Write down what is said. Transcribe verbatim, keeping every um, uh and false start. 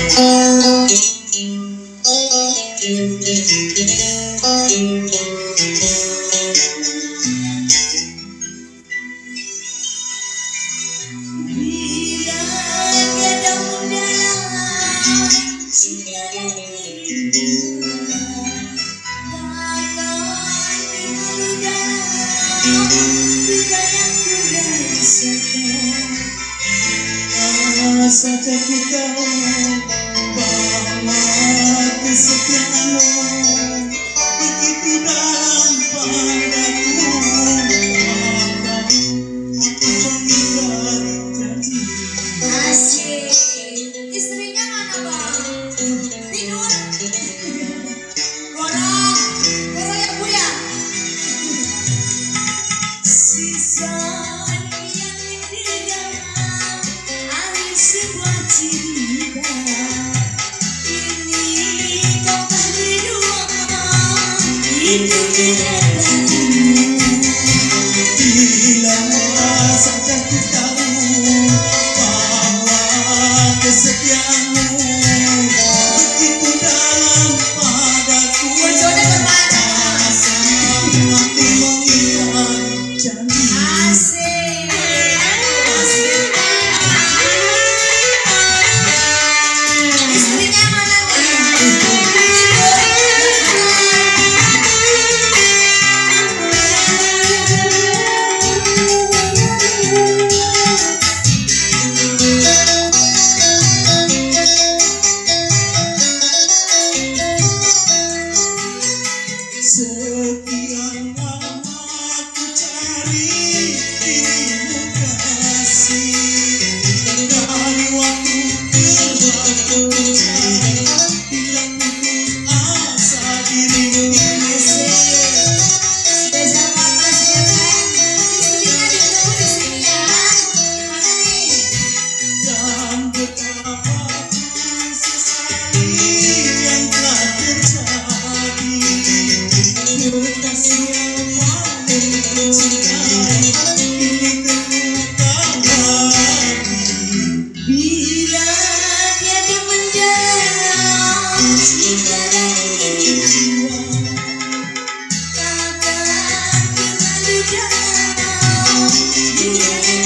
Saja kita bahwa kesetiaanmu begitu dalam padaku, maka aku mengingkari janji. Asyik. Istrinya mana bang? Tidur. Gorong, gorong ya bu ya. Sisa sebuah cinta ini kau tak berdua itu kenyataannya. Bila saja ku tahu bahwa kesetiaanmu begitu dalam padaku, aku mengingkari janji. Asik. Sekian lama ku cari dirimu kasih, dari waktu ke waktu ku cari, bila putus asa dirimu mesej. Spesial panas ya kan, istrinya ditunggu di sini ya. Mana nih? Dan betapa ku sesali yang telah terjadi. Kasih yang paling ku cintai ini terluka lagi. Bila tiada mendalam sekarang ini jiwa, takkan terlalu dalam.